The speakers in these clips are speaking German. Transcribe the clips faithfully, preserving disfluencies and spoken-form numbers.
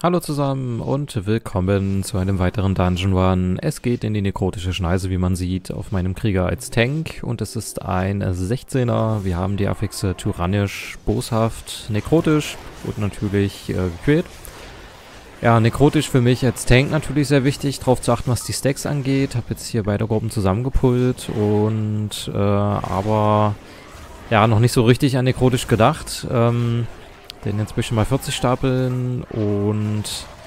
Hallo zusammen und willkommen zu einem weiteren Dungeon Run. Es geht in die nekrotische Schneise, wie man sieht, auf meinem Krieger als Tank. Und es ist ein sechzehner. Wir haben die Affixe tyrannisch, boshaft, nekrotisch und natürlich äh, gequält. Ja, nekrotisch für mich als Tank natürlich sehr wichtig, darauf zu achten, was die Stacks angeht. Habe jetzt hier beide Gruppen zusammengepullt und äh, aber ja, noch nicht so richtig an nekrotisch gedacht. Ähm... Den jetzt ein bisschen mal vierzig stapeln und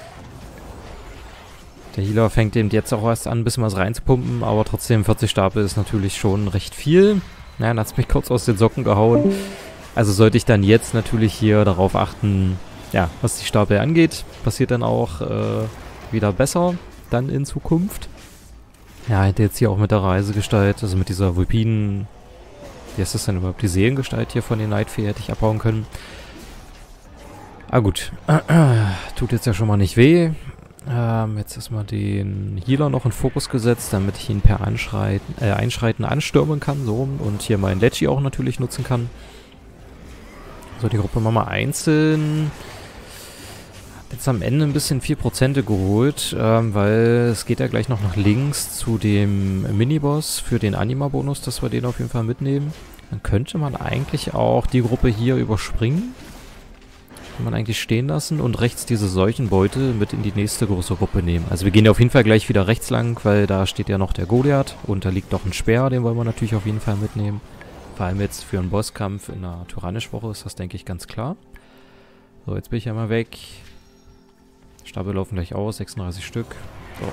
der Healer fängt eben jetzt auch erst an, ein bisschen was reinzupumpen, aber trotzdem vierzig Stapel ist natürlich schon recht viel. Naja, dann hat es mich kurz aus den Socken gehauen. Also sollte ich dann jetzt natürlich hier darauf achten, ja, was die Stapel angeht. Passiert dann auch äh, wieder besser dann in Zukunft. Ja, hätte jetzt hier auch mit der Reisegestalt, also mit dieser Vulpinen, wie heißt das denn überhaupt, die Seelengestalt hier von den Nightfee hätte ich abhauen können. Ah gut, tut jetzt ja schon mal nicht weh. Ähm, jetzt erstmal den Healer noch in Fokus gesetzt, damit ich ihn per Anschreiten, äh, Einschreiten anstürmen kann, so, und hier meinen Lecci auch natürlich nutzen kann. So, die Gruppe machen wir einzeln. Hab jetzt am Ende ein bisschen vier Prozent geholt, ähm, weil es geht ja gleich noch nach links zu dem Miniboss für den Anima-Bonus, dass wir den auf jeden Fall mitnehmen. Dann könnte man eigentlich auch die Gruppe hier überspringen. Kann man eigentlich stehen lassen und rechts diese Seuchenbeute mit in die nächste große Gruppe nehmen. Also wir gehen ja auf jeden Fall gleich wieder rechts lang, weil da steht ja noch der Goliath und da liegt noch ein Speer, den wollen wir natürlich auf jeden Fall mitnehmen. Vor allem jetzt für einen Bosskampf in einer Tyrannisch-Woche ist das, denke ich, ganz klar. So, jetzt bin ich ja mal weg. Stapel laufen gleich aus, sechsunddreißig Stück. So.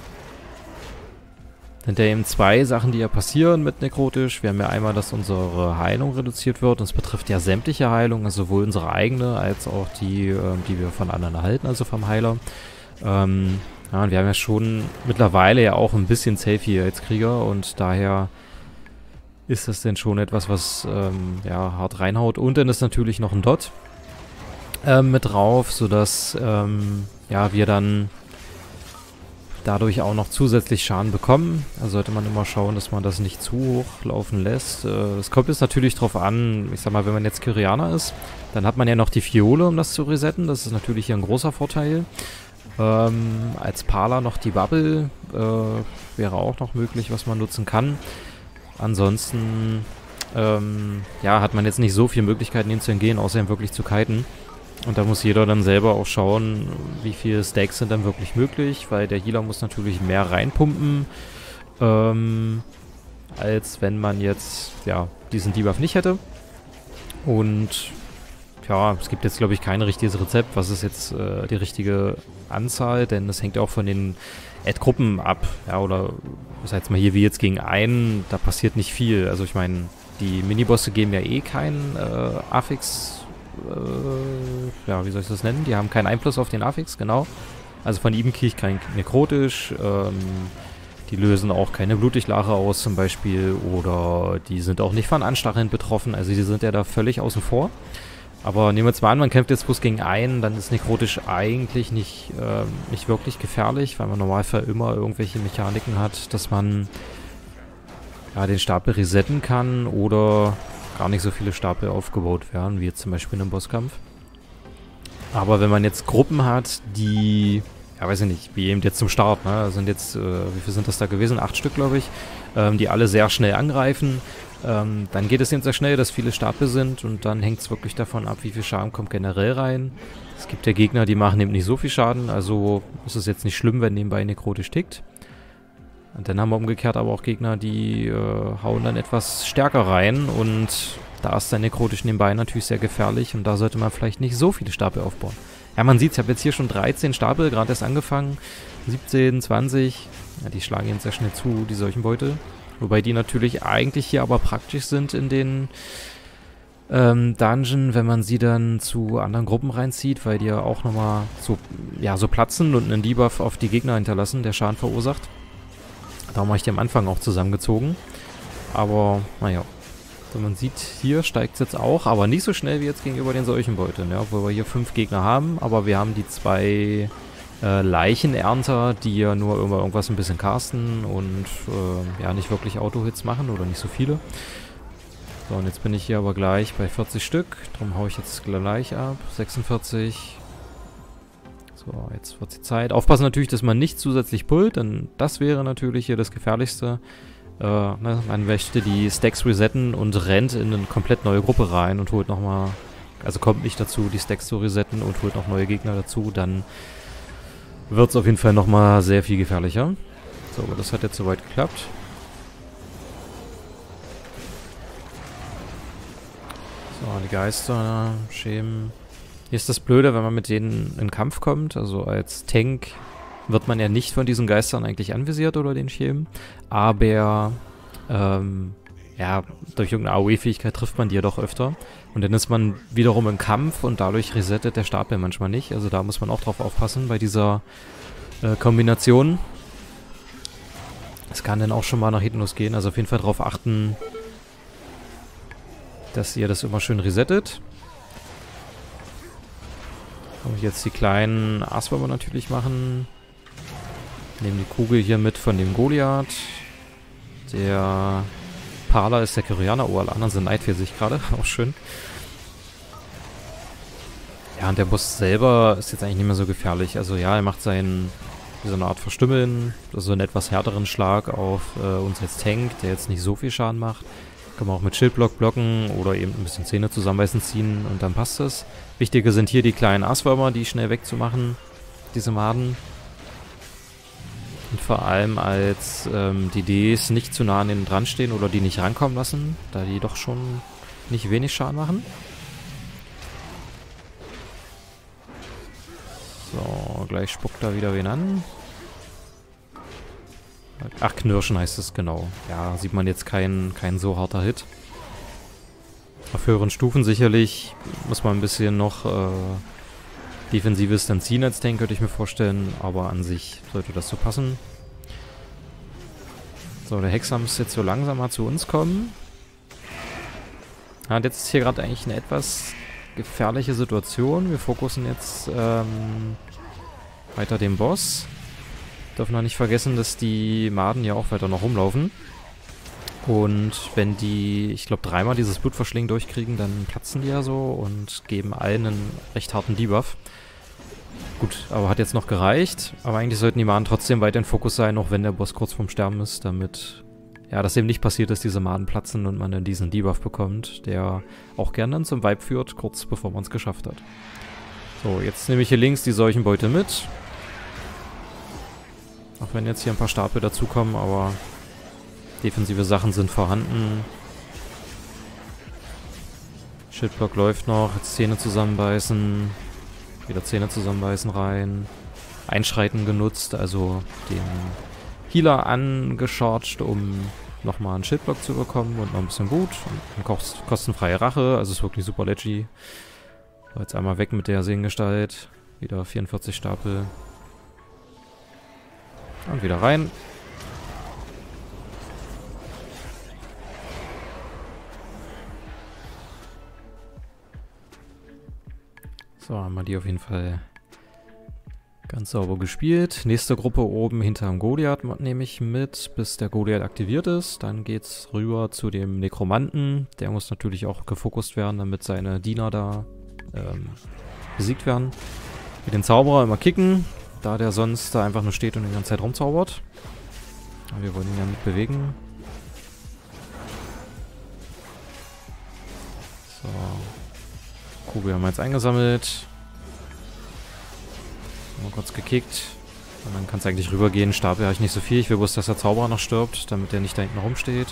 Sind ja eben zwei Sachen, die ja passieren mit nekrotisch. Wir haben ja einmal, dass unsere Heilung reduziert wird. Und es betrifft ja sämtliche Heilungen, also sowohl unsere eigene, als auch die, äh, die wir von anderen erhalten, also vom Heiler. Ähm, ja, und wir haben ja schon mittlerweile ja auch ein bisschen Safe hier als Krieger. Und daher ist das denn schon etwas, was ähm, ja, hart reinhaut. Und dann ist natürlich noch ein Dot ähm, mit drauf, sodass ähm, ja, wir dann dadurch auch noch zusätzlich Schaden bekommen. Also sollte man immer schauen, dass man das nicht zu hoch laufen lässt. Es kommt jetzt natürlich drauf an, ich sag mal, wenn man jetzt Kyrianer ist, dann hat man ja noch die Fiole, um das zu resetten. Das ist natürlich hier ein großer Vorteil. Ähm, als Parler noch die Bubble äh, wäre auch noch möglich, was man nutzen kann. Ansonsten ähm, ja, hat man jetzt nicht so viele Möglichkeiten, ihn zu entgehen, außer ihn wirklich zu kiten. Und da muss jeder dann selber auch schauen, wie viele Stacks sind dann wirklich möglich, weil der Healer muss natürlich mehr reinpumpen, ähm, als wenn man jetzt, ja, diesen Debuff nicht hätte. Und, ja, es gibt jetzt, glaube ich, kein richtiges Rezept, was ist jetzt äh, die richtige Anzahl, denn das hängt auch von den Ad-Gruppen ab, ja, oder, das heißt mal hier wie jetzt gegen einen, da passiert nicht viel. Also ich meine, die Minibosse geben ja eh keinen äh, Affix, Äh, ja, wie soll ich das nennen? Die haben keinen Einfluss auf den Affix, genau. Also von ihm kriege ich kein nekrotisch. Ähm, die lösen auch keine Blutiglache aus zum Beispiel. Oder die sind auch nicht von Anstacheln betroffen. Also die sind ja da völlig außen vor. Aber nehmen wir jetzt mal an, man kämpft jetzt bloß gegen einen, dann ist nekrotisch eigentlich nicht, äh, nicht wirklich gefährlich, weil man im Normalfall immer irgendwelche Mechaniken hat, dass man ja, den Stapel resetten kann oder gar nicht so viele Stapel aufgebaut werden, wie jetzt zum Beispiel in einem Bosskampf. Aber wenn man jetzt Gruppen hat, die, ja weiß ich nicht, wie eben jetzt zum Start, ne, sind jetzt, äh, wie viel sind das da gewesen? Acht Stück, glaube ich, ähm, die alle sehr schnell angreifen. Ähm, dann geht es eben sehr schnell, dass viele Stapel sind und dann hängt es wirklich davon ab, wie viel Schaden kommt generell rein. Es gibt ja Gegner, die machen eben nicht so viel Schaden, also ist es jetzt nicht schlimm, wenn nebenbei nekrotisch tickt. Und dann haben wir umgekehrt aber auch Gegner, die äh, hauen dann etwas stärker rein und da ist der nekrotisch nebenbei natürlich sehr gefährlich und da sollte man vielleicht nicht so viele Stapel aufbauen. Ja, man sieht es, ich habe jetzt hier schon dreizehn Stapel, gerade erst angefangen, siebzehn, zwanzig, ja, die schlagen jetzt sehr schnell zu, die Seuchenbeute. Wobei die natürlich eigentlich hier aber praktisch sind in den ähm, Dungeon, wenn man sie dann zu anderen Gruppen reinzieht, weil die ja auch nochmal so, ja, so platzen und einen Debuff auf die Gegner hinterlassen, der Schaden verursacht. Darum habe ich die am Anfang auch zusammengezogen. Aber, naja. Wenn man sieht, hier steigt es jetzt auch, aber nicht so schnell wie jetzt gegenüber den Seuchenbeutern, ja, obwohl wir hier fünf Gegner haben, aber wir haben die zwei äh, Leichenernter, die ja nur immer irgendwas ein bisschen casten und äh, ja, nicht wirklich Auto-Hits machen oder nicht so viele. So, und jetzt bin ich hier aber gleich bei vierzig Stück, darum haue ich jetzt gleich ab. sechsundvierzig. So, jetzt wird die Zeit. Aufpassen natürlich, dass man nicht zusätzlich pullt, denn das wäre natürlich hier das Gefährlichste. Äh, ne, man möchte die Stacks resetten und rennt in eine komplett neue Gruppe rein und holt nochmal, also kommt nicht dazu, die Stacks zu resetten und holt noch neue Gegner dazu, dann wird es auf jeden Fall nochmal sehr viel gefährlicher. So, aber das hat jetzt soweit geklappt. So, die Geister, Schemen. Hier ist das Blöde, wenn man mit denen in Kampf kommt, also als Tank wird man ja nicht von diesen Geistern eigentlich anvisiert oder den Schemen, aber ähm, ja, durch irgendeine A O E-Fähigkeit trifft man die ja doch öfter und dann ist man wiederum im Kampf und dadurch resettet der Stapel manchmal nicht, also da muss man auch drauf aufpassen bei dieser äh, Kombination. Es kann dann auch schon mal nach hinten losgehen, also auf jeden Fall darauf achten, dass ihr das immer schön resettet. Und jetzt die kleinen Aaswürmer natürlich machen. Nehmen die Kugel hier mit von dem Goliath. Der Parler ist der Kyrianer. Oh, alle anderen sind neidpfirsich gerade. Auch schön. Ja, und der Boss selber ist jetzt eigentlich nicht mehr so gefährlich. Also ja, er macht seinen, so eine Art Verstümmeln. Also einen etwas härteren Schlag auf äh, uns als Tank, der jetzt nicht so viel Schaden macht. Kann man auch mit Schildblock blocken oder eben ein bisschen Zähne zusammenbeißen ziehen und dann passt es. Wichtiger sind hier die kleinen Aaswürmer, die schnell wegzumachen, diese Maden. Und vor allem als ähm, die Ds nicht zu nah an denen dran stehen oder die nicht rankommen lassen, da die doch schon nicht wenig Schaden machen. So, gleich spuckt er wieder wen an. Ach, Knirschen heißt es, genau. Ja, sieht man jetzt kein, kein so harter Hit. Auf höheren Stufen sicherlich muss man ein bisschen noch äh, Defensives dann ziehen als Tank, könnte ich mir vorstellen. Aber an sich sollte das so passen. So, der Hexer muss jetzt so langsam mal zu uns kommen. Ja, und jetzt ist hier gerade eigentlich eine etwas gefährliche Situation. Wir fokussen jetzt ähm, weiter den Boss. Dürfen wir nicht vergessen, dass die Maden ja auch weiter noch rumlaufen. Und wenn die, ich glaube, dreimal dieses Blutverschlingen durchkriegen, dann platzen die ja so und geben allen einen recht harten Debuff. Gut, aber hat jetzt noch gereicht. Aber eigentlich sollten die Maden trotzdem weiter in Fokus sein, auch wenn der Boss kurz vorm Sterben ist, damit ja, das eben nicht passiert ist, diese Maden platzen und man dann diesen Debuff bekommt, der auch gerne dann zum Vibe führt, kurz bevor man es geschafft hat. So, jetzt nehme ich hier links die Seuchenbeute mit. Auch wenn jetzt hier ein paar Stapel dazukommen, aber defensive Sachen sind vorhanden. Schildblock läuft noch. Jetzt Zähne zusammenbeißen. Wieder Zähne zusammenbeißen rein. Einschreiten genutzt, also den Healer angecharged, um nochmal einen Schildblock zu bekommen und noch ein bisschen Gut. Und kost kostenfreie Rache, also ist wirklich super leggy. So, jetzt einmal weg mit der Seengestalt. Wieder vierundvierzig Stapel. Und wieder rein. So, haben wir die auf jeden Fall ganz sauber gespielt. Nächste Gruppe oben hinterm Goliath nehme ich mit, bis der Goliath aktiviert ist. Dann geht's rüber zu dem Nekromanten. Der muss natürlich auch gefokust werden, damit seine Diener da ähm, besiegt werden. Mit den Zauberer immer kicken, da der sonst da einfach nur steht und die ganze Zeit rumzaubert. Aber wir wollen ihn ja mit bewegen. So. Kugel haben wir jetzt eingesammelt. Mal kurz gekickt. Und dann kann es eigentlich rübergehen. Stapel habe ich nicht so viel. Ich will bloß, dass der Zauberer noch stirbt, damit der nicht da hinten rumsteht.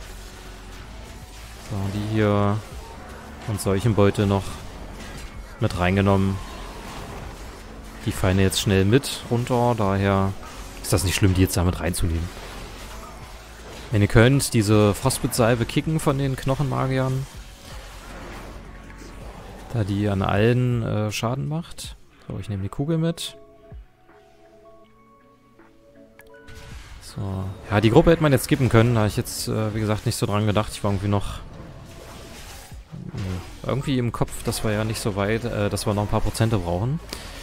So, die hier und solchen Beute noch mit reingenommen. Die fallen jetzt schnell mit runter. Daher ist das nicht schlimm, die jetzt da mit reinzunehmen. Wenn ihr könnt, diese Frostbit-Salve kicken von den Knochenmagiern. Da die an allen äh, Schaden macht. So, ich nehme die Kugel mit. So. Ja, die Gruppe hätte man jetzt skippen können. Da habe ich jetzt, äh, wie gesagt, nicht so dran gedacht. Ich war irgendwie noch äh, irgendwie im Kopf, dass wir ja nicht so weit, äh, dass wir noch ein paar Prozente brauchen.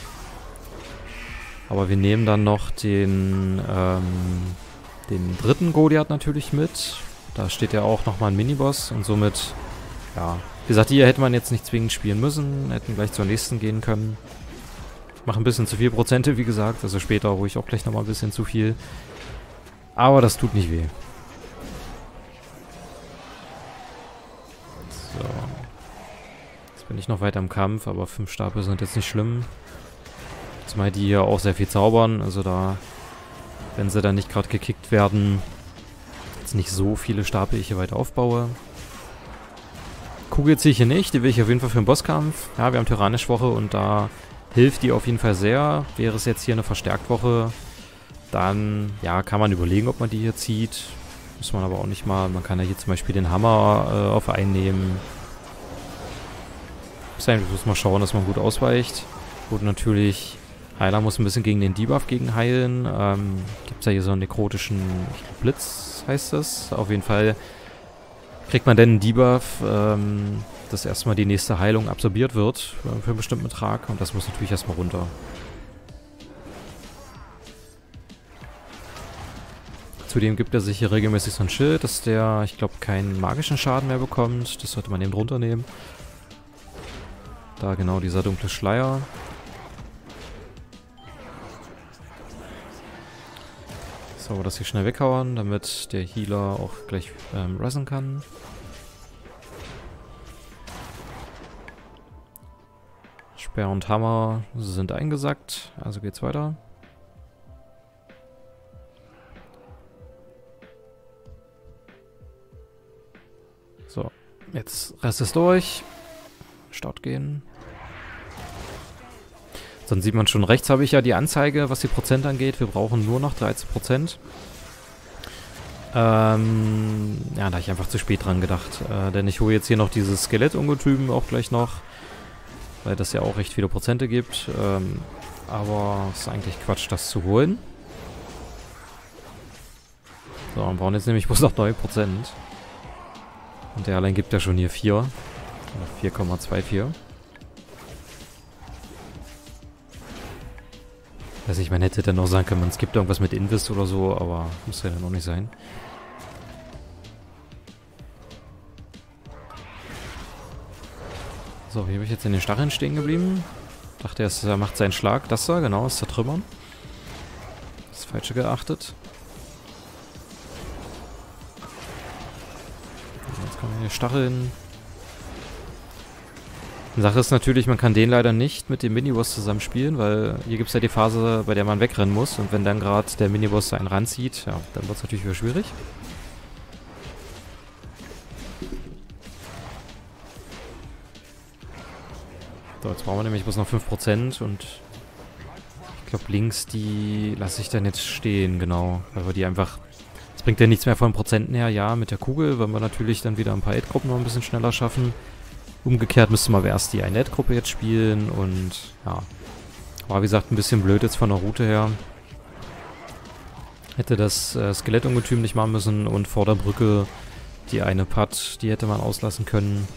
Aber wir nehmen dann noch den, ähm, den dritten Goliath natürlich mit. Da steht ja auch nochmal ein Miniboss und somit, ja, wie gesagt, die hier hätte man jetzt nicht zwingend spielen müssen, hätten gleich zur nächsten gehen können. mache ein bisschen zu viel Prozente, wie gesagt. Also später ruhig ich auch gleich nochmal ein bisschen zu viel. Aber das tut nicht weh. So. Jetzt bin ich noch weiter im Kampf, aber fünf Stapel sind jetzt nicht schlimm. Zumal die hier auch sehr viel zaubern. Also da, wenn sie dann nicht gerade gekickt werden, jetzt nicht so viele Stapel ich hier weiter aufbaue. Kugel ziehe ich hier nicht, die will ich auf jeden Fall für den Bosskampf. Ja, wir haben Tyrannisch-Woche und da hilft die auf jeden Fall sehr. Wäre es jetzt hier eine Verstärkt-Woche, dann ja, kann man überlegen, ob man die hier zieht. Muss man aber auch nicht mal. Man kann ja hier zum Beispiel den Hammer äh, auf einnehmen. Muss mal schauen, dass man gut ausweicht. Gut, natürlich, Heiler muss ein bisschen gegen den Debuff gegen heilen. Ähm, Gibt es ja hier so einen nekrotischen Blitz, heißt das. Auf jeden Fall kriegt man dann einen Debuff, ähm, dass erstmal die nächste Heilung absorbiert wird äh, für einen bestimmten Betrag. Und das muss natürlich erstmal runter. Zudem gibt er sich hier regelmäßig so ein Schild, dass der, ich glaube, keinen magischen Schaden mehr bekommt. Das sollte man eben runternehmen. Da genau dieser dunkle Schleier. So, das hier schnell weghauen, damit der Healer auch gleich ähm, ressen kann. Speer und Hammer sind eingesackt, also geht's weiter. So, jetzt Rest ist durch. Start gehen. Dann sieht man schon, rechts habe ich ja die Anzeige, was die Prozent angeht. Wir brauchen nur noch dreizehn Prozent. Ähm, ja, da habe ich einfach zu spät dran gedacht. Äh, denn ich hole jetzt hier noch dieses Skelettungetüm auch gleich noch. Weil das ja auch recht viele Prozente gibt. Ähm, aber es ist eigentlich Quatsch, das zu holen. So, wir brauchen jetzt nämlich bloß noch neun Prozent. Und der allein gibt ja schon hier vier. vier Komma vierundzwanzig. Also ich meine, hätte dann noch sagen können, es gibt irgendwas mit Invest oder so, aber muss ja dann auch nicht sein. So, hier bin ich jetzt in den Stacheln stehen geblieben. Dachte erst, er macht seinen Schlag. Das da, genau, ist zertrümmern. Das Falsche geachtet. Jetzt kommen hier Stacheln. Die Sache ist natürlich, man kann den leider nicht mit dem Miniboss zusammenspielen, weil hier gibt es ja die Phase, bei der man wegrennen muss. Und wenn dann gerade der Miniboss einen ranzieht, ja, dann wird es natürlich wieder schwierig. So, jetzt brauchen wir nämlich bloß noch fünf Prozent und ich glaube links, die lasse ich dann jetzt stehen, genau. Weil wir die einfach, es bringt ja nichts mehr von Prozenten her, ja, mit der Kugel, wenn wir natürlich dann wieder ein paar Aid-Gruppen noch ein bisschen schneller schaffen. Umgekehrt müsste man erst die eine Gruppe jetzt spielen und ja, war wie gesagt ein bisschen blöd jetzt von der Route her. Hätte das äh, Skelettungetüm nicht machen müssen und vor der Brücke die eine Putt, die hätte man auslassen können.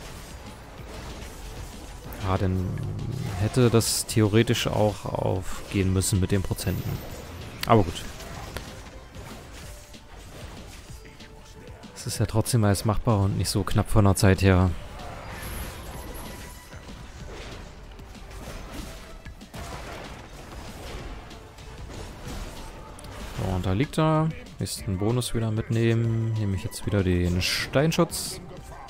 Ja, dann hätte das theoretisch auch aufgehen müssen mit den Prozenten. Aber gut. Es ist ja trotzdem alles machbar und nicht so knapp von der Zeit her. So, und da liegt er. Nächsten Bonus wieder mitnehmen. Nehme ich jetzt wieder den Steinschutz.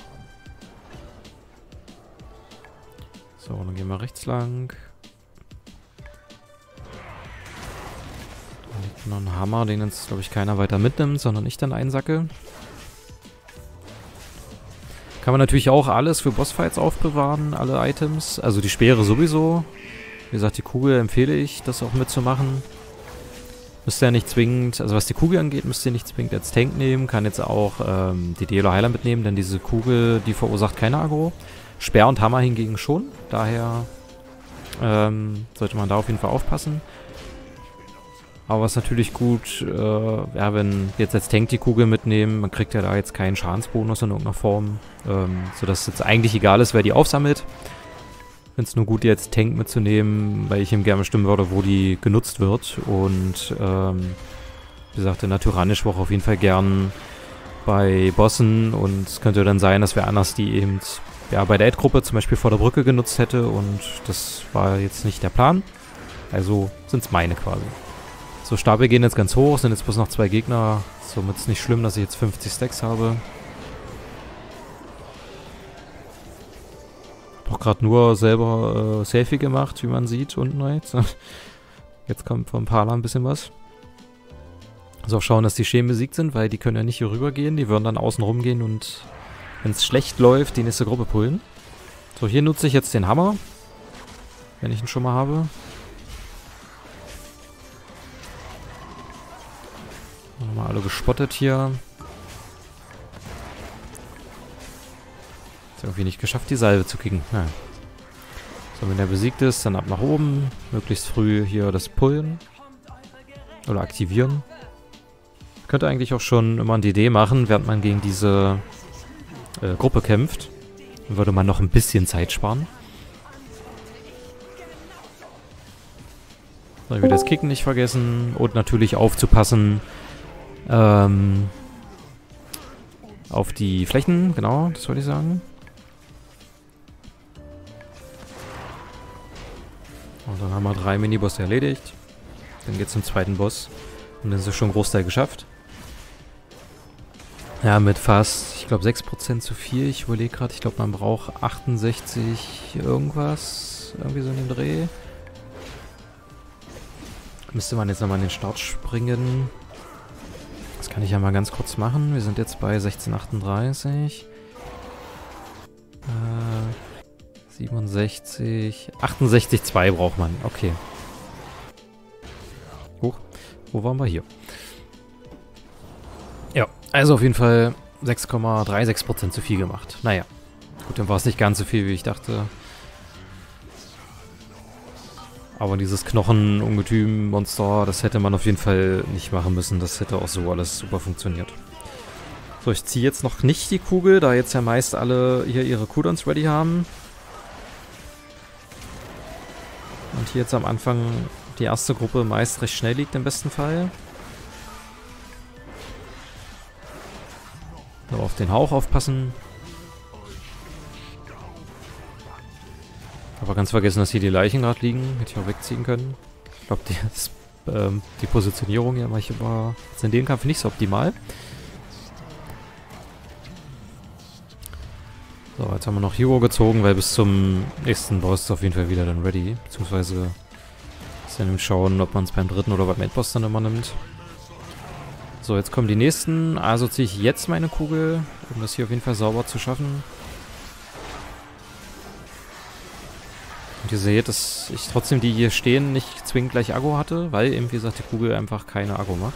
So, dann gehen wir rechts lang. Da liegt noch ein Hammer, den jetzt, glaube ich, keiner weiter mitnimmt, sondern ich dann einsacke. Kann man natürlich auch alles für Bossfights aufbewahren, alle Items. Also die Speere sowieso. Wie gesagt, die Kugel empfehle ich, das auch mitzumachen. Müsst ihr ja nicht zwingend, also was die Kugel angeht, müsst ihr nicht zwingend als Tank nehmen. Kann jetzt auch ähm, die Dielo Heiler mitnehmen, denn diese Kugel, die verursacht keine Aggro. Speer und Hammer hingegen schon. Daher ähm, sollte man da auf jeden Fall aufpassen. Aber was natürlich gut, äh, ja, wenn wir jetzt als Tank die Kugel mitnehmen, man kriegt ja da jetzt keinen Schadensbonus in irgendeiner Form. Ähm, sodass es jetzt eigentlich egal ist, wer die aufsammelt. Ich finde es nur gut, die als Tank mitzunehmen, weil ich ihm gerne bestimmen würde, wo die genutzt wird. Und ähm, wie gesagt, in der Tyrannisch-Woche auf jeden Fall gern bei Bossen. Und es könnte dann sein, dass wer anders die eben ja, bei der Aid-Gruppe zum Beispiel vor der Brücke genutzt hätte. Und das war jetzt nicht der Plan. Also sind es meine quasi. So, Stapel gehen jetzt ganz hoch, sind jetzt bloß noch zwei Gegner. Somit ist es nicht schlimm, dass ich jetzt fünfzig Stacks habe. Hab auch gerade nur selber äh, Selfie gemacht, wie man sieht, unten rechts. Jetzt kommt vom Parler ein bisschen was. Also auch schauen, dass die Schemen besiegt sind, weil die können ja nicht hier rüber gehen. Die würden dann außen rumgehen und, wenn es schlecht läuft, die nächste Gruppe pullen. So, hier nutze ich jetzt den Hammer. Wenn ich ihn schon mal habe. Mal alle gespottet hier. Ist irgendwie nicht geschafft, die Salve zu kicken. Naja. So, wenn der besiegt ist, dann ab nach oben. Möglichst früh hier das Pullen. Oder aktivieren. Könnte eigentlich auch schon immer eine Idee machen, während man gegen diese äh, Gruppe kämpft. Dann würde man noch ein bisschen Zeit sparen. So, ich will das Kicken nicht vergessen. Und natürlich aufzupassen ähm, auf die Flächen. Genau, das wollte ich sagen. Und dann haben wir drei Minibosse erledigt. Dann geht's zum zweiten Boss. Und dann ist es schon ein Großteil geschafft. Ja, mit fast, ich glaube, sechs Prozent zu viel. Ich überlege gerade, ich glaube, man braucht achtundsechzig irgendwas. Irgendwie so in dem Dreh. Müsste man jetzt nochmal in den Start springen. Das kann ich ja mal ganz kurz machen. Wir sind jetzt bei sechzehn achtunddreißig. Äh, siebenundsechzig. achtundsechzig Komma zwei braucht man. Okay. Hoch. Wo waren wir hier? Ja, also auf jeden Fall sechs Komma sechsunddreißig Prozent zu viel gemacht. Naja. Gut, dann war es nicht ganz so viel, wie ich dachte. Aber dieses Knochenungetüm-Monster, das hätte man auf jeden Fall nicht machen müssen. Das hätte auch so alles super funktioniert. So, ich ziehe jetzt noch nicht die Kugel, da jetzt ja meist alle hier ihre Cooldowns ready haben. Und hier jetzt am Anfang die erste Gruppe meist recht schnell liegt im besten Fall. Nur auf den Hauch aufpassen. Aber ganz vergessen, dass hier die Leichen gerade liegen. Hätte ich auch wegziehen können. Ich glaube, die, ähm, die Positionierung hier mache ich aber jetzt in dem Kampf nicht so optimal. So, jetzt haben wir noch Hero gezogen, weil bis zum nächsten Boss ist auf jeden Fall wieder dann ready. Beziehungsweise ist dann schauen, ob man es beim dritten oder beim Endboss dann immer nimmt. So, jetzt kommen die nächsten. Also ziehe ich jetzt meine Kugel, um das hier auf jeden Fall sauber zu schaffen. Und ihr seht, dass ich trotzdem die hier stehen nicht zwingend gleich Aggro hatte, weil eben, wie gesagt, die Kugel einfach keine Aggro macht.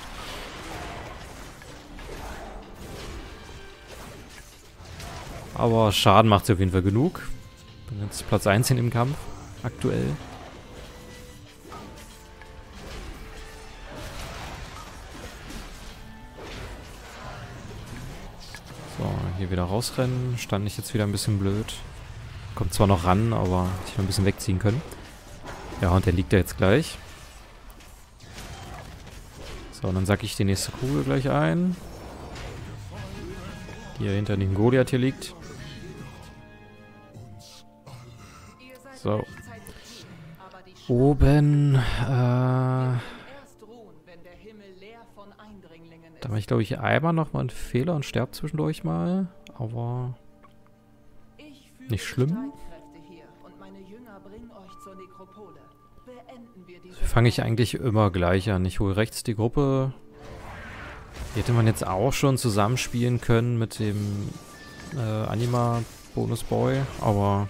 Aber Schaden macht sie auf jeden Fall genug. Bin jetzt Platz eins in dem Kampf, aktuell. So, hier wieder rausrennen. Stand ich jetzt wieder ein bisschen blöd. Kommt zwar noch ran, aber hätte ich noch ein bisschen wegziehen können. Ja, und der liegt da jetzt gleich. So, und dann sacke ich die nächste Kugel gleich ein. Die hier hinter dem Goliath hier liegt. So. Oben, äh... da mache ich, glaube ich, einmal nochmal einen Fehler und sterbe zwischendurch mal. Aber... nicht schlimm. Fange ich eigentlich immer gleich an. Ich hole rechts die Gruppe. Die hätte man jetzt auch schon zusammenspielen können mit dem äh, Anima-Bonus-Boy, aber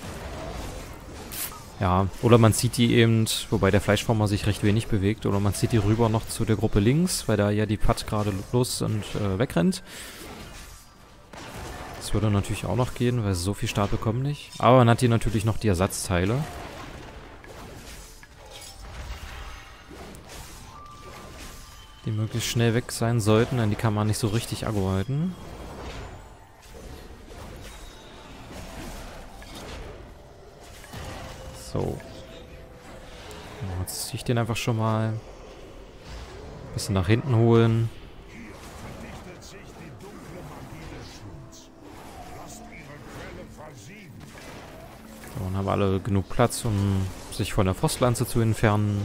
ja, oder man zieht die eben, wobei der Fleischformer sich recht wenig bewegt, oder man zieht die rüber noch zu der Gruppe links, weil da ja die Putt gerade los und äh, wegrennt. Das würde natürlich auch noch gehen, weil so viel Start bekommen nicht. Aber man hat hier natürlich noch die Ersatzteile. Die möglichst schnell weg sein sollten, denn die kann man nicht so richtig aggro halten. So. Jetzt ziehe ich den einfach schon mal ein bisschen nach hinten holen. So, dann haben wir alle genug Platz, um sich von der Frostlanze zu entfernen.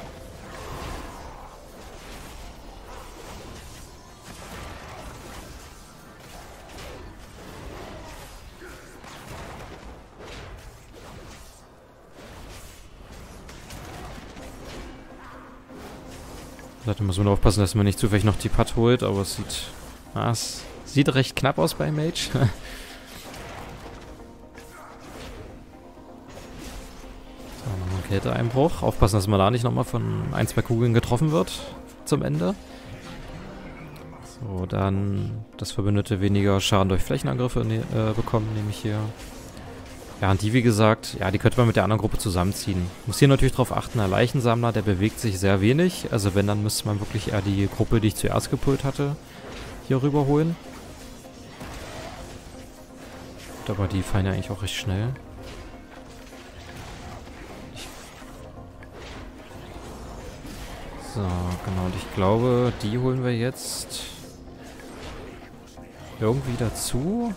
Da muss man nur aufpassen, dass man nicht zufällig noch die Putt holt, aber es sieht... Ah, es sieht recht knapp aus bei Mage. So, nochmal ein Kälteeinbruch. Aufpassen, dass man da nicht nochmal von ein, zwei Kugeln getroffen wird zum Ende. So, dann das Verbündete weniger Schaden durch Flächenangriffe ne äh, bekommen, nehme ich hier. Ja, und die, wie gesagt, ja, die könnte man mit der anderen Gruppe zusammenziehen. Muss hier natürlich darauf achten, der Leichensammler, der bewegt sich sehr wenig. Also wenn, dann müsste man wirklich eher die Gruppe, die ich zuerst gepult hatte, hier rüberholen. Aber die fallen ja eigentlich auch recht schnell. So, genau, und ich glaube, die holen wir jetzt irgendwie dazu.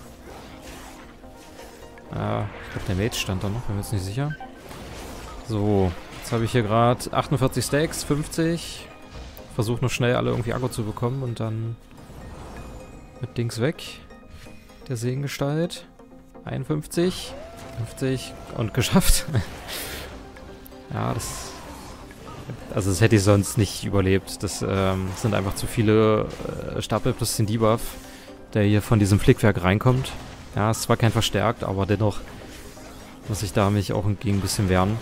Ah, ich glaube, der Mage stand da noch, bin mir jetzt nicht sicher. So, jetzt habe ich hier gerade achtundvierzig Stacks, fünfzig. Versuche noch schnell alle irgendwie Akku zu bekommen und dann mit Dings weg. Der Segengestalt. einundfünfzig, fünfzig und geschafft. Ja, das... Also das hätte ich sonst nicht überlebt. Das ähm, sind einfach zu viele äh, Stapel plus den Debuff, der hier von diesem Flickwerk reinkommt. Ja, ist zwar kein verstärkt, aber dennoch muss ich da mich auch gegen ein bisschen wehren.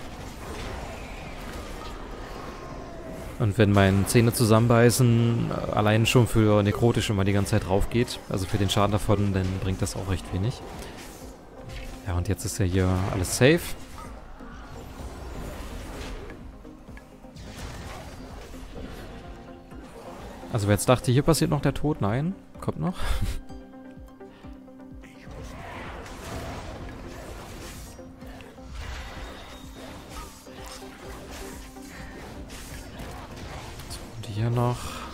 Und wenn meine Zähne zusammenbeißen allein schon für nekrotisch immer die ganze Zeit drauf geht, also für den Schaden davon, dann bringt das auch recht wenig. Ja, und jetzt ist ja hier alles safe. Also wer jetzt dachte, hier passiert noch der Tod, nein, kommt noch. Hier noch.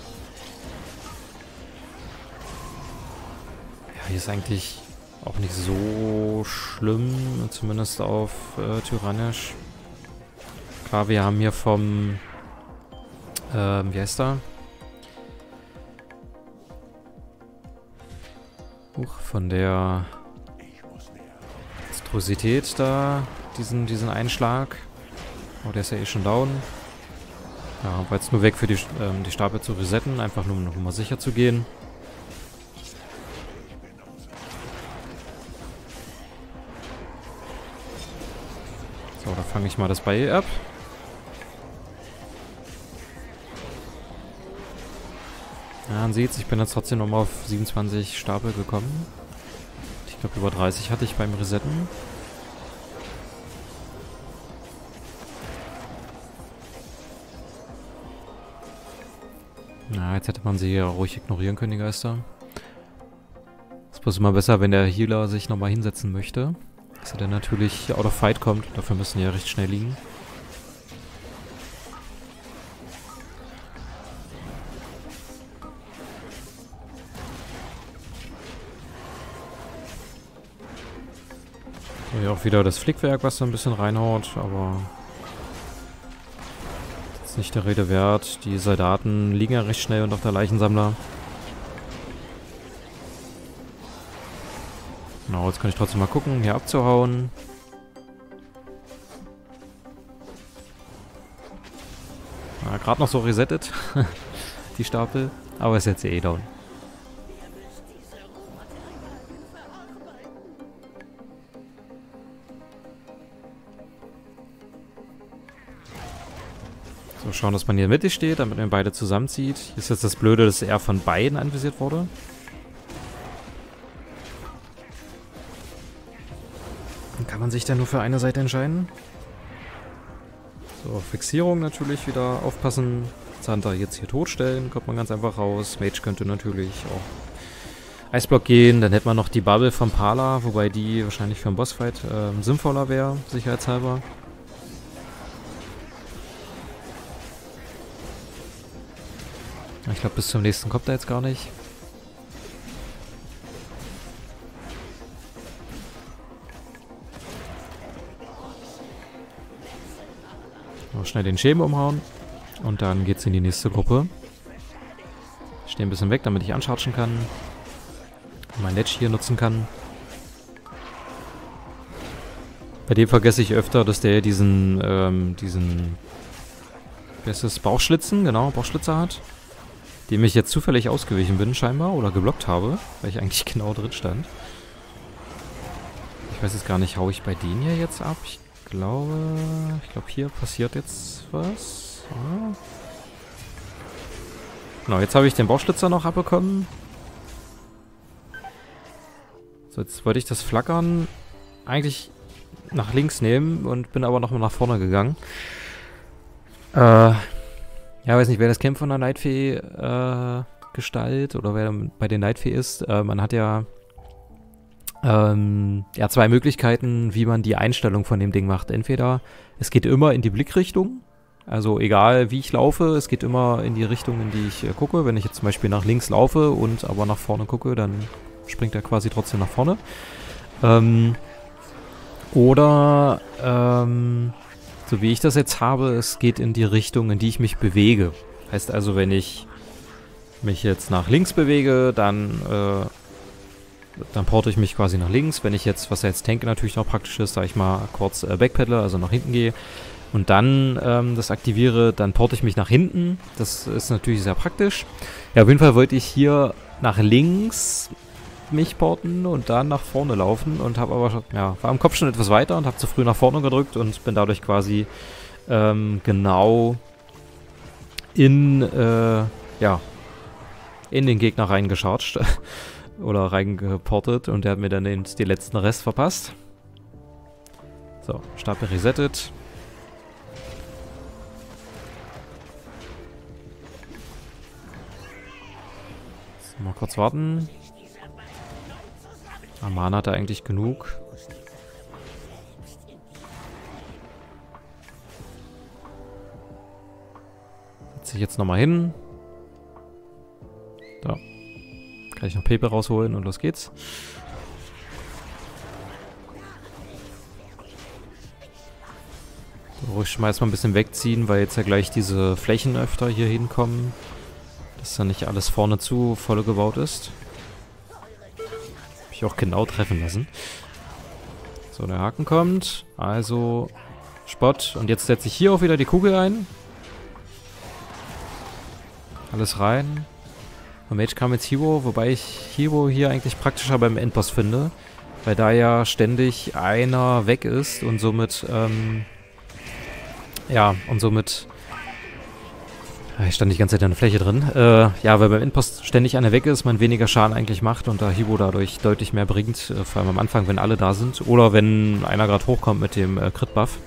Ja, hier ist eigentlich auch nicht so schlimm, zumindest auf äh, Tyrannisch. Klar, wir haben hier vom, ähm, wie heißt er? Huch, von der Monstrosität da, diesen, diesen Einschlag. Oh, der ist ja eh schon down. Ja, war jetzt nur weg für die, ähm, die Stapel zu resetten, einfach nur um mal sicher zu gehen. So, da fange ich mal das Beil ab. Ja, man sieht's, ich bin jetzt trotzdem nochmal auf siebenundzwanzig Stapel gekommen. Ich glaube, über dreißig hatte ich beim Resetten. Na, jetzt hätte man sie ja ruhig ignorieren können, die Geister. Es ist bloß immer besser, wenn der Healer sich nochmal hinsetzen möchte. Dass er dann natürlich out of fight kommt. Dafür müssen die ja recht schnell liegen. So, hier auch wieder das Flickwerk, was so ein bisschen reinhaut, aber... nicht der Rede wert. Die Soldaten liegen ja recht schnell und auch der Leichensammler. Genau, jetzt kann ich trotzdem mal gucken, hier abzuhauen. Ja, gerade noch so resettet, die Stapel, aber ist jetzt eh down. So, schauen, dass man hier mittig steht, damit man beide zusammenzieht. Hier ist jetzt das Blöde, dass er von beiden anvisiert wurde. Dann kann man sich dann nur für eine Seite entscheiden. So, Fixierung natürlich wieder aufpassen. Zander jetzt hier totstellen, kommt man ganz einfach raus. Mage könnte natürlich auch Eisblock gehen. Dann hätte man noch die Bubble vom Pala, wobei die wahrscheinlich für einen Bossfight äh, sinnvoller wäre, sicherheitshalber. Ich glaube, bis zum nächsten kommt er jetzt gar nicht. Noch schnell den Schemen umhauen. Und dann geht's in die nächste Gruppe. Ich stehe ein bisschen weg, damit ich anchargen kann. Und mein Ledge hier nutzen kann. Bei dem vergesse ich öfter, dass der diesen, ähm, diesen, wie heißt das, Bauchschlitzen, genau, Bauchschlitzer hat. Dem ich jetzt zufällig ausgewichen bin, scheinbar, oder geblockt habe, weil ich eigentlich genau drin stand. Ich weiß jetzt gar nicht, hau ich bei denen hier jetzt ab? Ich glaube, ich glaube, hier passiert jetzt was. Ja. Genau, jetzt habe ich den Bauchschlitzer noch abbekommen. So, jetzt wollte ich das Flackern eigentlich nach links nehmen und bin aber nochmal nach vorne gegangen. Äh... Ja, weiß nicht, wer das kennt von der Nightfee-Gestalt äh, oder wer bei den Nightfee ist. Äh, man hat ja, ähm, ja zwei Möglichkeiten, wie man die Einstellung von dem Ding macht. Entweder es geht immer in die Blickrichtung, also egal wie ich laufe, es geht immer in die Richtung, in die ich äh, gucke. Wenn ich jetzt zum Beispiel nach links laufe und aber nach vorne gucke, dann springt er quasi trotzdem nach vorne. Ähm, oder, ähm... so wie ich das jetzt habe, es geht in die Richtung, in die ich mich bewege. Heißt also, wenn ich mich jetzt nach links bewege, dann, äh, dann porte ich mich quasi nach links. Wenn ich jetzt, was ja jetzt Tank natürlich noch praktisch ist, sage ich mal, kurz äh, backpedale, also nach hinten gehe und dann ähm, das aktiviere, dann porte ich mich nach hinten. Das ist natürlich sehr praktisch. Ja, auf jeden Fall wollte ich hier nach links mich porten und dann nach vorne laufen und habe aber, ja, war im Kopf schon etwas weiter und habe zu früh nach vorne gedrückt und bin dadurch quasi ähm, genau in, äh, ja, in den Gegner reingecharged oder reingeportet und der hat mir dann den, den letzten Rest verpasst. So, Stapel resettet. So, mal kurz warten. Mana hat er eigentlich genug. Setze ich jetzt nochmal hin. Da. Kann ich noch Pepe rausholen und los geht's. So, ruhig schmeiß mal ein bisschen wegziehen, weil jetzt ja gleich diese Flächen öfter hier hinkommen. Dass da nicht alles vorne zu voll gebaut ist. Ich auch genau treffen lassen. So, der Haken kommt. Also Spot. Und jetzt setze ich hier auch wieder die Kugel ein. Alles rein. Und Mage kam jetzt Hero, wobei ich Hero hier eigentlich praktischer beim Endboss finde. Weil da ja ständig einer weg ist und somit, ähm, ja, und somit ich stand die ganze Zeit in der Fläche drin. Äh, ja, weil beim Endpost ständig einer weg ist, man weniger Schaden eigentlich macht und da Hibo dadurch deutlich mehr bringt. Äh, vor allem am Anfang, wenn alle da sind. Oder wenn einer gerade hochkommt mit dem äh, Crit-Buff.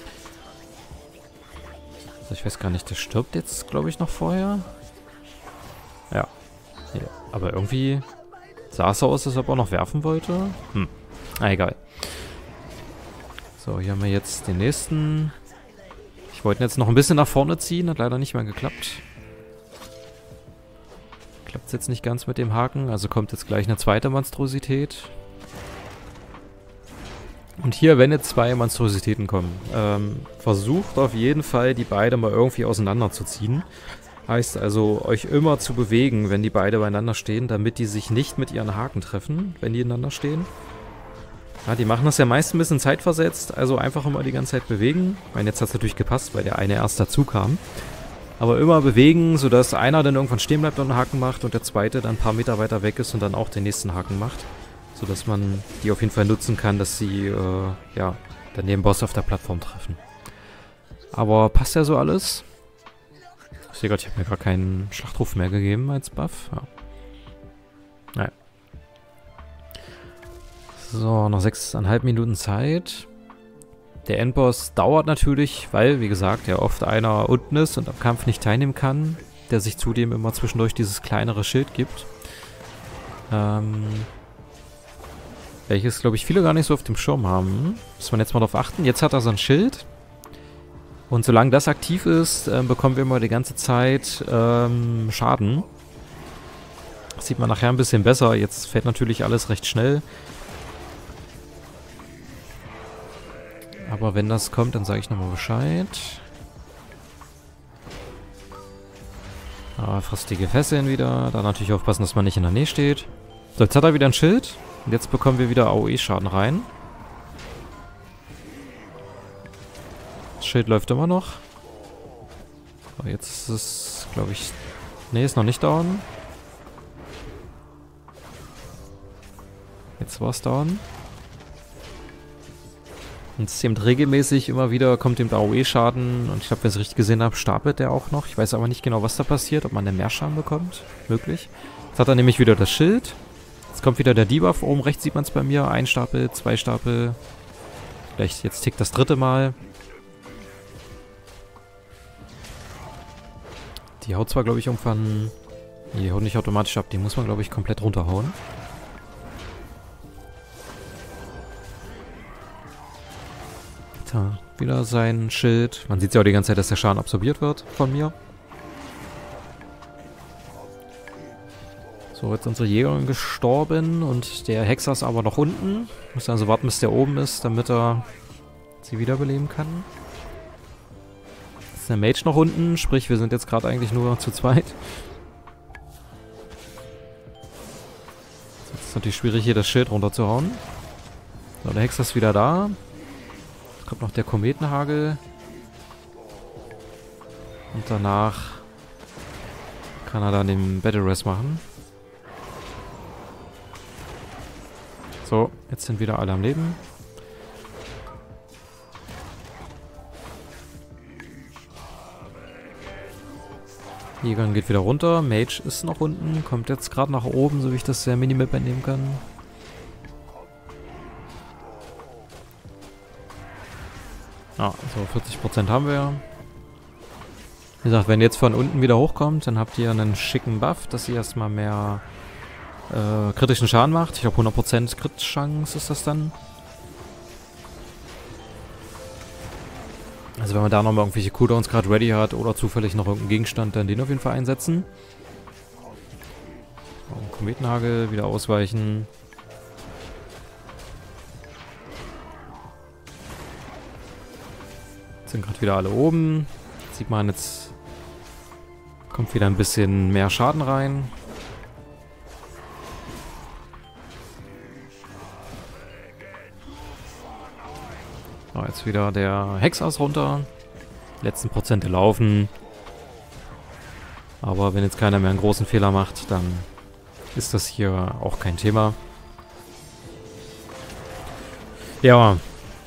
Also ich weiß gar nicht, der stirbt jetzt, glaube ich, noch vorher. Ja. ja. Aber irgendwie sah es so aus, als ob er noch werfen wollte. Hm. Na, egal. So, hier haben wir jetzt den nächsten. Ich wollte ihn jetzt noch ein bisschen nach vorne ziehen, hat leider nicht mehr geklappt. Klappt es jetzt nicht ganz mit dem Haken, also kommt jetzt gleich eine zweite Monstrosität. Und hier, wenn jetzt zwei Monstrositäten kommen, ähm, versucht auf jeden Fall, die beide mal irgendwie auseinanderzuziehen. Heißt also, euch immer zu bewegen, wenn die beide beieinander stehen, damit die sich nicht mit ihren Haken treffen, wenn die ineinander stehen. Ja, die machen das ja meist ein bisschen zeitversetzt, also einfach immer die ganze Zeit bewegen. Ich meine, jetzt hat es natürlich gepasst, weil der eine erst dazu kam. Aber immer bewegen, sodass einer dann irgendwann stehen bleibt und einen Haken macht und der zweite dann ein paar Meter weiter weg ist und dann auch den nächsten Haken macht. Sodass man die auf jeden Fall nutzen kann, dass sie, äh, ja, dann den Boss auf der Plattform treffen. Aber passt ja so alles. Ich sehe gerade, ich habe mir gar keinen Schlachtruf mehr gegeben als Buff. Ja. Naja. So, noch sechseinhalb Minuten Zeit. Der Endboss dauert natürlich, weil, wie gesagt, ja oft einer unten ist und am Kampf nicht teilnehmen kann, der sich zudem immer zwischendurch dieses kleinere Schild gibt. Ähm, welches, glaube ich, viele gar nicht so auf dem Schirm haben. Muss man jetzt mal drauf achten. Jetzt hat er so ein Schild. Und solange das aktiv ist, äh, bekommen wir immer die ganze Zeit ähm, Schaden. Das sieht man nachher ein bisschen besser. Jetzt fällt natürlich alles recht schnell. Aber wenn das kommt, dann sage ich nochmal Bescheid. Ah, frostige Fesseln wieder. Da natürlich aufpassen, dass man nicht in der Nähe steht. So, jetzt hat er wieder ein Schild. Und jetzt bekommen wir wieder A O E-Schaden rein. Das Schild läuft immer noch. So, jetzt ist es, glaube ich... Ne, ist noch nicht down. Jetzt war es down. Und es ist eben regelmäßig immer wieder, kommt eben der A O E-Schaden. Und ich glaube, wenn ich es richtig gesehen habe, stapelt der auch noch. Ich weiß aber nicht genau, was da passiert. Ob man dann mehr Schaden bekommt. Möglich. Jetzt hat er nämlich wieder das Schild. Jetzt kommt wieder der Debuff. Oben rechts sieht man es bei mir. Ein Stapel, zwei Stapel. Vielleicht jetzt tickt das dritte Mal. Die haut zwar, glaube ich, irgendwann... Nee, die haut nicht automatisch ab. Die muss man, glaube ich, komplett runterhauen. Da, wieder sein Schild. Man sieht ja auch die ganze Zeit, dass der Schaden absorbiert wird von mir. So, jetzt sind unsere Jägerin gestorben und der Hexer ist aber noch unten. Muss also warten, bis der oben ist, damit er sie wiederbeleben kann. Jetzt ist der Mage noch unten, sprich, wir sind jetzt gerade eigentlich nur zu zweit. Jetzt ist natürlich schwierig, hier das Schild runterzuhauen. So, der Hexer ist wieder da. Kommt noch der Kometenhagel. Und danach kann er dann den Battle Rest machen. So, jetzt sind wieder alle am Leben. Jäger geht wieder runter. Mage ist noch unten. Kommt jetzt gerade nach oben, so wie ich das sehr Minimap entnehmen kann. Ja, so vierzig Prozent haben wir. Wie gesagt, wenn ihr jetzt von unten wieder hochkommt, dann habt ihr einen schicken Buff, dass ihr erstmal mehr äh, kritischen Schaden macht. Ich glaube hundert Prozent Crit-Chance ist das dann. Also wenn man da nochmal irgendwelche Cooldowns gerade ready hat oder zufällig noch irgendeinen Gegenstand, dann den auf jeden Fall einsetzen. So, Kometenhagel, wieder ausweichen. Sind gerade wieder alle oben. Jetzt sieht man, jetzt kommt wieder ein bisschen mehr Schaden rein. So, jetzt wieder der Hexer ist runter. Die letzten Prozente laufen. Aber wenn jetzt keiner mehr einen großen Fehler macht, dann ist das hier auch kein Thema. Ja.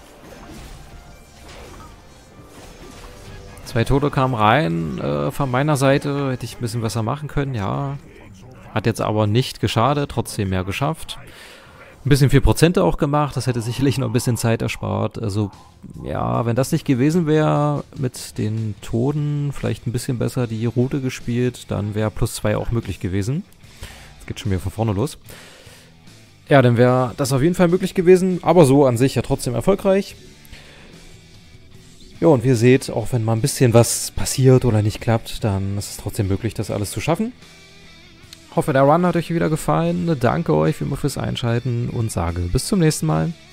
Zwei Tote kamen rein, äh, von meiner Seite, hätte ich ein bisschen besser machen können, ja. Hat jetzt aber nicht geschadet, trotzdem mehr geschafft. Ein bisschen viel Prozente auch gemacht, das hätte sicherlich noch ein bisschen Zeit erspart. Also, ja, wenn das nicht gewesen wäre, mit den Toten vielleicht ein bisschen besser die Route gespielt, dann wäre plus zwei auch möglich gewesen. Jetzt geht schon wieder von vorne los. Ja, dann wäre das auf jeden Fall möglich gewesen, aber so an sich ja trotzdem erfolgreich. Ja, und wie ihr seht, auch wenn mal ein bisschen was passiert oder nicht klappt, dann ist es trotzdem möglich, das alles zu schaffen. Hoffe, der Run hat euch wieder gefallen. Danke euch wie immer fürs Einschalten und sage bis zum nächsten Mal.